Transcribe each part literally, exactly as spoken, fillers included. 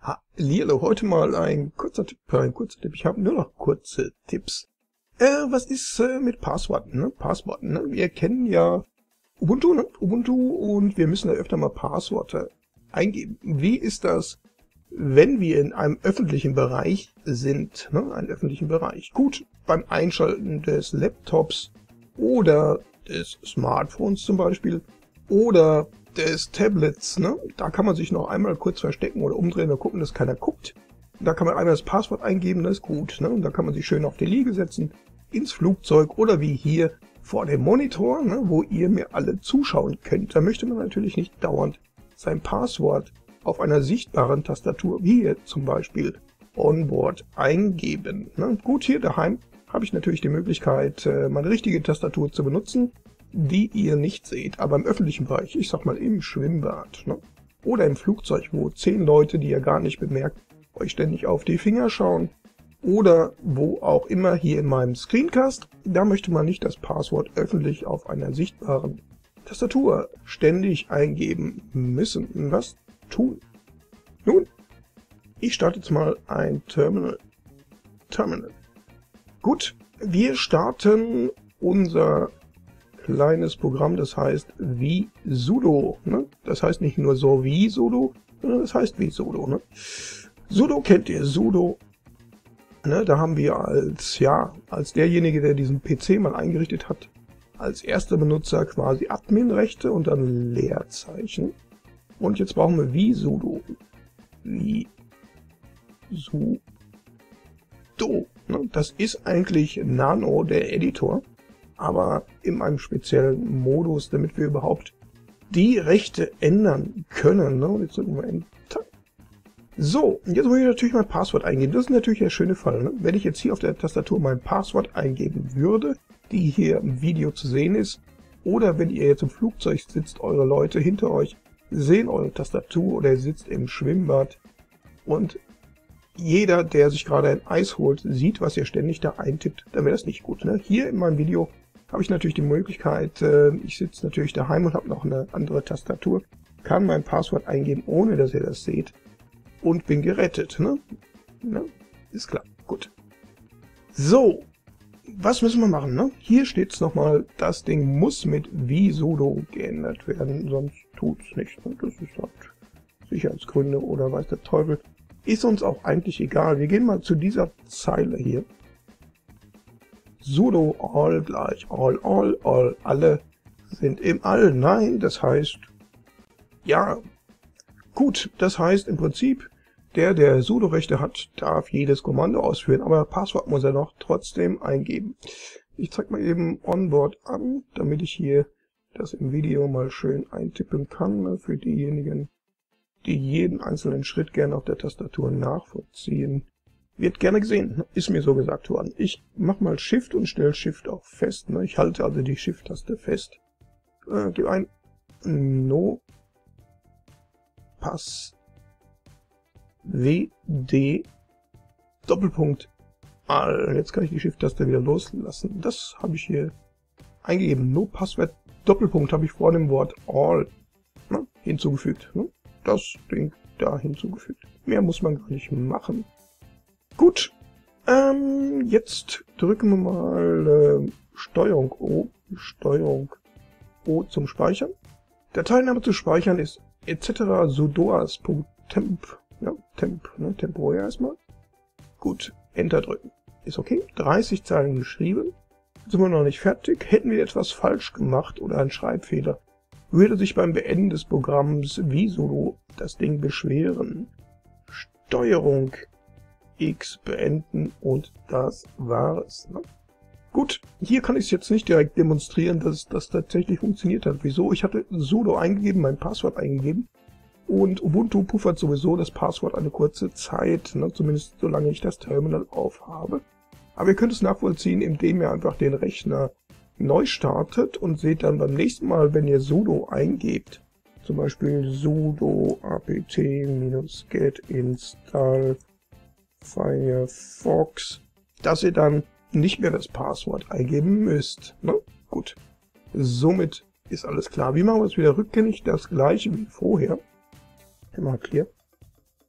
Hallihallo, heute mal ein kurzer Tipp, ein kurzer Tipp. Ich habe nur noch kurze Tipps. Äh, was ist äh, mit Passworten, ne? Passworten, ne? Wir kennen ja Ubuntu, ne? Ubuntu und wir müssen da öfter mal Passworte eingeben. Wie ist das, wenn wir in einem öffentlichen Bereich sind, ne? Einen öffentlichen Bereich. Gut, beim Einschalten des Laptops oder des Smartphones zum Beispiel oder des Tablets, ne? Da kann man sich noch einmal kurz verstecken oder umdrehen und gucken, dass keiner guckt. Da kann man einmal das Passwort eingeben, das ist gut, ne? Und da kann man sich schön auf die Liege setzen, ins Flugzeug oder wie hier vor dem Monitor, ne? Wo ihr mir alle zuschauen könnt. Da möchte man natürlich nicht dauernd sein Passwort auf einer sichtbaren Tastatur, wie hier zum Beispiel Onboard, eingeben, ne? Gut, hier daheim habe ich natürlich die Möglichkeit, meine richtige Tastatur zu benutzen, die ihr nicht seht, aber im öffentlichen Bereich, ich sag mal im Schwimmbad, ne? Oder im Flugzeug, wo zehn Leute, die ihr gar nicht bemerkt, euch ständig auf die Finger schauen, oder wo auch immer hier in meinem Screencast, da möchte man nicht das Passwort öffentlich auf einer sichtbaren Tastatur ständig eingeben müssen. Was tun? Nun, ich starte jetzt mal ein Terminal. Terminal. Gut, wir starten unser kleines Programm, das heißt wie sudo. Ne? Das heißt nicht nur so wie sudo, sondern das heißt wie sudo. Ne? Sudo kennt ihr, sudo. Ne? Da haben wir als, ja, als derjenige, der diesen P C mal eingerichtet hat, als erster Benutzer quasi Adminrechte und dann Leerzeichen. Und jetzt brauchen wir wie sudo. Wie sudo. Ne? Das ist eigentlich Nano, der Editor, aber in einem speziellen Modus, damit wir überhaupt die Rechte ändern können. Ne? Und jetzt drücken wir Enter. So, jetzt muss ich natürlich mein Passwort eingeben. Das ist natürlich der schöne Fall. Ne? Wenn ich jetzt hier auf der Tastatur mein Passwort eingeben würde, die hier im Video zu sehen ist, oder wenn ihr jetzt im Flugzeug sitzt, eure Leute hinter euch sehen eure Tastatur oder ihr sitzt im Schwimmbad und jeder, der sich gerade ein Eis holt, sieht, was ihr ständig da eintippt, dann wäre das nicht gut. Ne? Hier in meinem Video habe ich natürlich die Möglichkeit, äh, ich sitze natürlich daheim und habe noch eine andere Tastatur, kann mein Passwort eingeben, ohne dass ihr das seht und bin gerettet. Ne? Ne? Ist klar, gut. So, was müssen wir machen? Ne? Hier steht es nochmal, das Ding muss mit wie sudo geändert werden, sonst tut es nicht. Ne? Das ist halt Sicherheitsgründe oder weiß der Teufel. Ist uns auch eigentlich egal. Wir gehen mal zu dieser Zeile hier. Sudo all gleich all, all, all, alle sind im All. Nein, das heißt, ja, gut, das heißt im Prinzip, der, der Sudo-Rechte hat, darf jedes Kommando ausführen, aber Passwort muss er noch trotzdem eingeben. Ich zeige mal eben Onboard an, damit ich hier das im Video mal schön eintippen kann, für diejenigen, die jeden einzelnen Schritt gerne auf der Tastatur nachvollziehen. Wird gerne gesehen, ist mir so gesagt worden. Ich mache mal Shift und stelle Shift auch fest. Ne? Ich halte also die Shift-Taste fest. Äh, gebe ein No Pass W D Doppelpunkt All. Jetzt kann ich die Shift-Taste wieder loslassen. Das habe ich hier eingegeben. No Passwort Doppelpunkt habe ich vor dem Wort All, ne, hinzugefügt. Ne? Das Ding da hinzugefügt. Mehr muss man gar nicht machen. Gut, ähm, jetzt drücken wir mal äh, Steuerung O, Steuerung O zum Speichern. Dateiname zu speichern ist et cetera sudoas.temp, ja, temp, ne, temporär erstmal. Gut, Enter drücken. Ist okay, dreißig Zeilen geschrieben. Sind wir noch nicht fertig. Hätten wir etwas falsch gemacht oder einen Schreibfehler, würde sich beim Beenden des Programms wie sudo das Ding beschweren. Steuerung X beenden und das war's. Ne? Gut, hier kann ich es jetzt nicht direkt demonstrieren, dass das tatsächlich funktioniert hat. Wieso? Ich hatte sudo eingegeben, mein Passwort eingegeben und Ubuntu puffert sowieso das Passwort eine kurze Zeit, ne? Zumindest solange ich das Terminal aufhabe. Aber ihr könnt es nachvollziehen, indem ihr einfach den Rechner neu startet und seht dann beim nächsten Mal, wenn ihr sudo eingebt, zum Beispiel sudo apt-get install Firefox, dass ihr dann nicht mehr das Passwort eingeben müsst. Ne? Gut, somit ist alles klar. Wie machen wir es wieder rückgängig? Das gleiche wie vorher. Immer clear.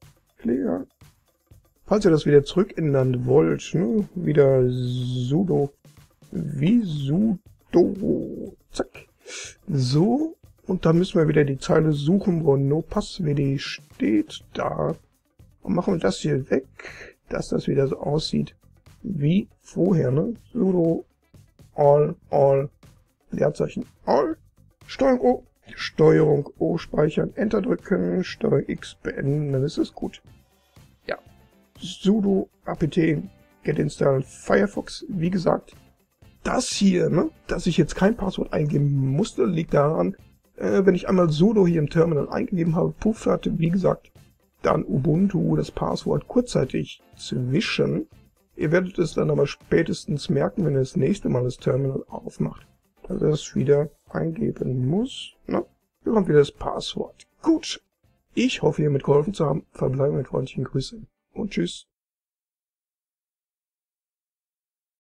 Pfleger. Falls ihr das wieder zurückändern wollt, ne? Wieder sudo, wie sudo, zack. So, und dann müssen wir wieder die Zeile suchen, wo nopasswd steht, da. Und machen wir das hier weg, dass das wieder so aussieht wie vorher, ne? Sudo all, all, Leerzeichen all, Steuerung O, Steuerung O speichern, Enter drücken, Steuerung X beenden, dann ist es gut. Ja, sudo apt get install Firefox, wie gesagt, das hier, ne, dass ich jetzt kein Passwort eingeben musste, liegt daran, äh, wenn ich einmal sudo hier im Terminal eingegeben habe, puff hatte, wie gesagt, dann Ubuntu das Passwort kurzzeitig zwischen. Ihr werdet es dann aber spätestens merken, wenn ihr das nächste Mal das Terminal aufmacht, dass er es wieder eingeben muss. Na, hier kommt wieder das Passwort. Gut, ich hoffe, ihr mitgeholfen zu haben. Verbleibe mit freundlichen Grüßen und tschüss.